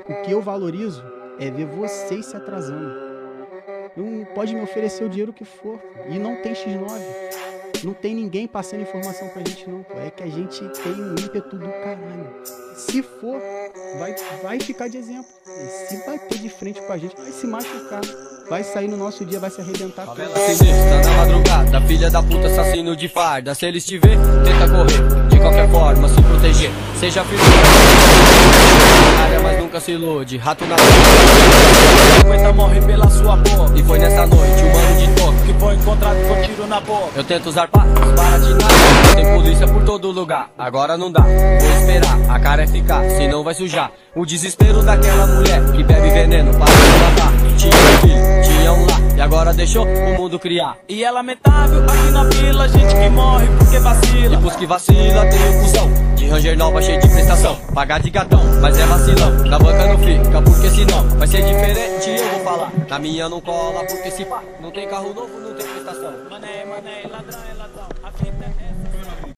O que eu valorizo é ver vocês se atrasando. Não pode me oferecer o dinheiro que for. E não tem X9. Não tem ninguém passando informação pra gente, não. É que a gente tem um ímpeto do caralho. Se for, vai ficar de exemplo. E se bater de frente com a gente, vai se machucar. Vai sair no nosso dia, vai se arrebentar todo. Sinistra na madrugada, filha da puta, assassino de farda. Se eles te ver, tenta correr, de qualquer forma se proteger. Seja filho da área, mas nunca se ilude. Rato na Aguenta, morre pela sua boca. E foi nessa noite, um mano de toque Que foi encontrado com tiro na boca. eu tento usar para de nada. Tem polícia por todo lugar, agora não dá. Vou esperar, a cara é ficar, senão vai sujar. O desespero daquela mulher que bebe veneno para se matar. Tinha um filho, tinha um lá, e agora deixou o mundo criar. E é lamentável aqui na vila, gente que morre porque vacila. E pros que vacila tem o cuzão de Ranger nova cheio de prestação. Pagar de gatão, mas é vacilão. Na banca não fica, porque senão vai ser diferente, eu vou falar. Na minha não cola, porque se pá, não tem carro novo, não tem prestação. Mané, ladrão é ladrão. A fita é essa.